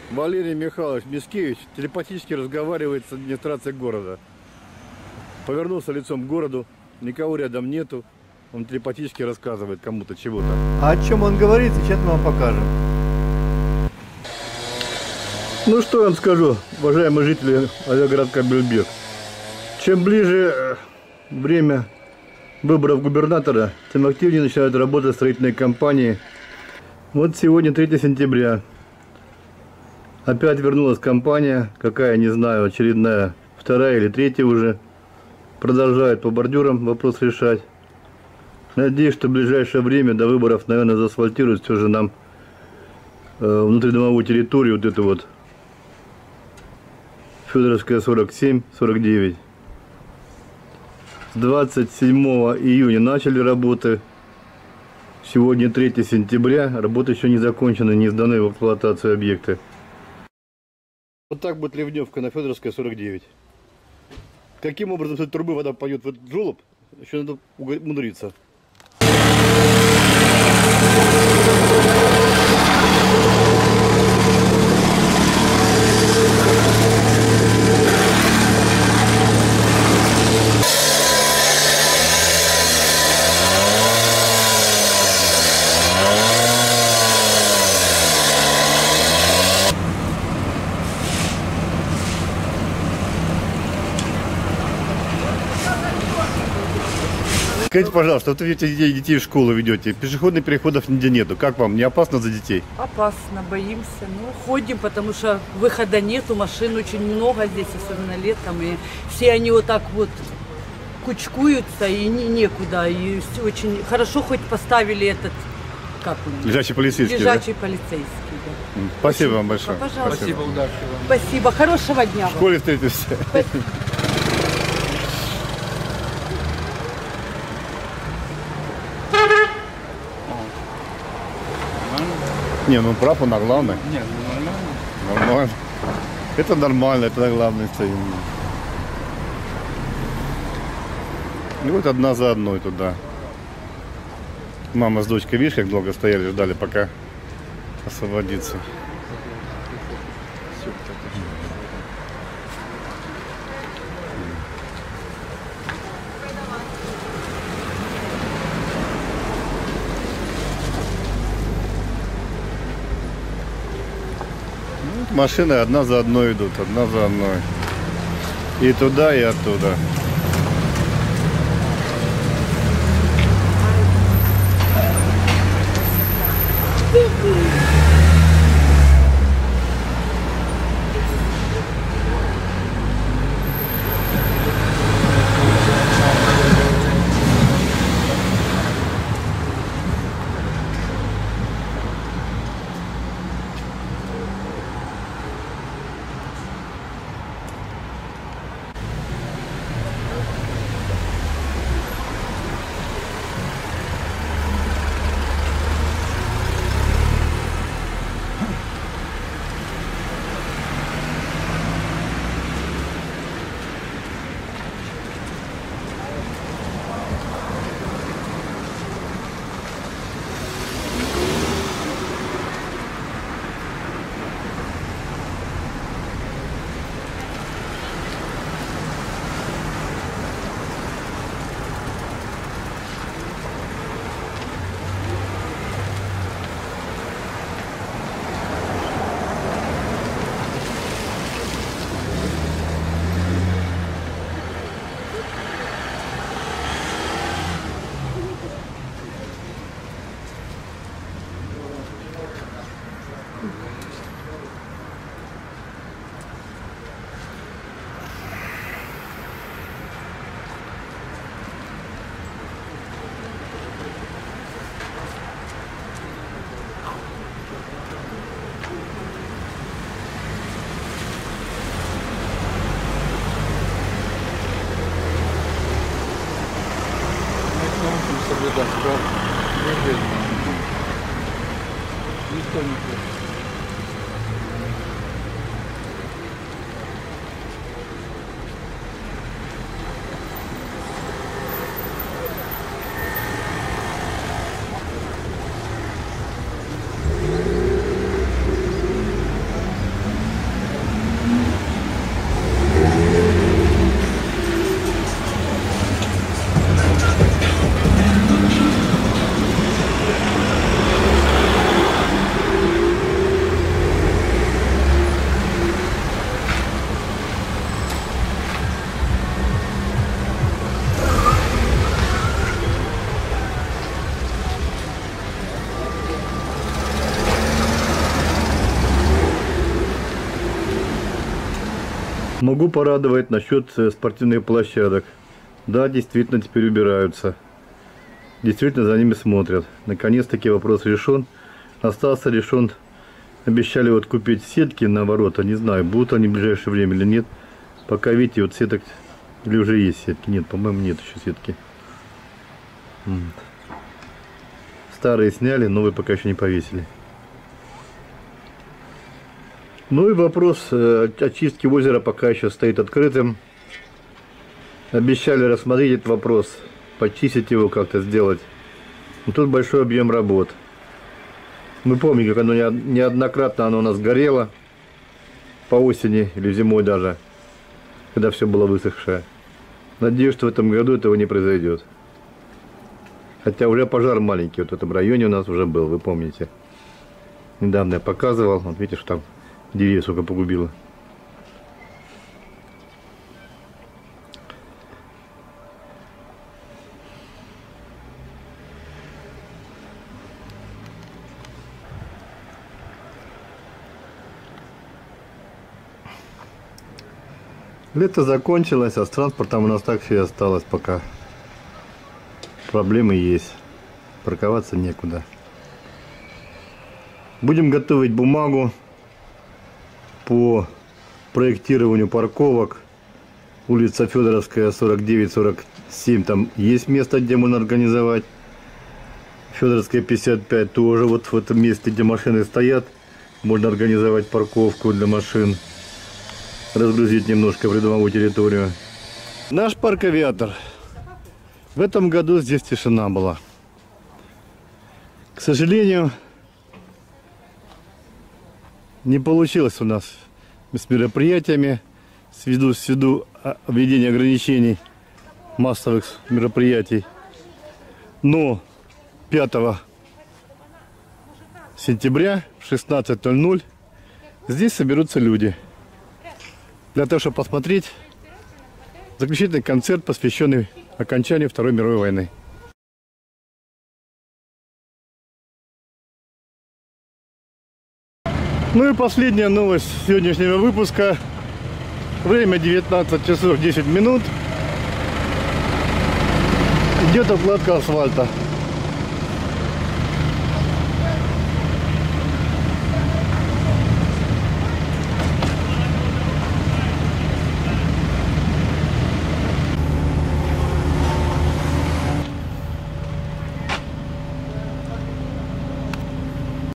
Валерий Михайлович Мискевич телепатически разговаривает с администрацией города. Повернулся лицом к городу, никого рядом нету. Он телепатически рассказывает кому-то чего-то. А о чем он говорит, сейчас мы вам покажем. Ну что я вам скажу, уважаемые жители авиагородка Бельбек. Чем ближе время выборов губернатора, тем активнее начинают работать строительные компании. Вот сегодня 3 сентября. Опять вернулась компания, какая, не знаю, очередная, вторая или третья уже. Продолжает по бордюрам вопрос решать. Надеюсь, что в ближайшее время до выборов, наверное, заасфальтируют все же нам внутридомовую территорию, вот эту вот Федоровская 47-49. С 27 июня начали работы. Сегодня 3 сентября. Работы еще не закончены, не сданы в эксплуатацию объекты. Вот так будет ливневка на Федоровской 49. Каким образом с этой трубы вода пойдет в этот желоб, еще надо умудриться. Скажите, пожалуйста, вот вы детей в школу ведете, пешеходных переходов нигде нету. Как вам, не опасно за детей? Опасно, боимся. Ну, ходим, потому что выхода нету, машин очень много здесь, особенно летом. И все они вот так вот кучкуются, и некуда. И очень хорошо хоть поставили этот, как он? Лежачий полицейский. Лежачий полицейский, да. Спасибо вам большое. Пожалуйста. Спасибо, удачи вам. Спасибо, хорошего дня В школе встретимся. Спасибо. Не, ну прав он, а главное. Нет, ну нормально. Нормально. Это нормально, это главное стоим. И вот одна за одной туда. Мама с дочкой, видишь, как долго стояли, ждали, пока освободится. Машины одна за одной идут, одна за одной. И туда, и оттуда. Могу порадовать насчет спортивных площадок. Да, действительно теперь убираются. Действительно за ними смотрят. Наконец-таки вопрос решен. Остался решен. Обещали вот купить сетки на ворота. Не знаю, будут они в ближайшее время или нет. Пока видите, вот сеток. Или уже есть сетки. Нет, по-моему, нет еще сетки. Старые сняли, новые пока еще не повесили. Ну и вопрос очистки озера пока еще стоит открытым. Обещали рассмотреть этот вопрос, почистить его, как-то сделать. Но тут большой объем работ. Мы помним, как оно неоднократно оно у нас горело по осени или зимой даже, когда все было высохшее. Надеюсь, что в этом году этого не произойдет. Хотя уже пожар маленький вот в этом районе у нас уже был, вы помните. Недавно я показывал, вот видите, что там деревья сколько погубило. Лето закончилось, а с транспортом у нас так все и осталось пока. Проблемы есть. Парковаться некуда. Будем готовить бумагу по проектированию парковок. Улица Федоровская, 49-47. Там есть место, где можно организовать. Федоровская, 55. Тоже вот в этом месте, где машины стоят, можно организовать парковку для машин. Разгрузить немножко придомовую территорию. Наш парк Авиатор. В этом году здесь тишина была. К сожалению, не получилось у нас с мероприятиями, ввиду введения ограничений массовых мероприятий. Но 5 сентября в 16:00 здесь соберутся люди для того, чтобы посмотреть заключительный концерт, посвященный окончанию Второй мировой войны. Ну и последняя новость сегодняшнего выпуска. Время 19 часов 10 минут. Идет укладка асфальта.